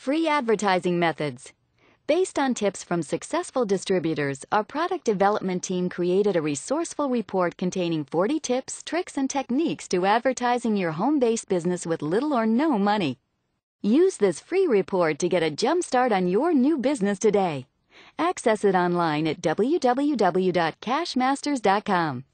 Free advertising methods. Based on tips from successful distributors, our product development team created a resourceful report containing 40 tips, tricks, and techniques to advertising your home-based business with little or no money. Use this free report to get a jump start on your new business today. Access it online at www.cashmasters.com.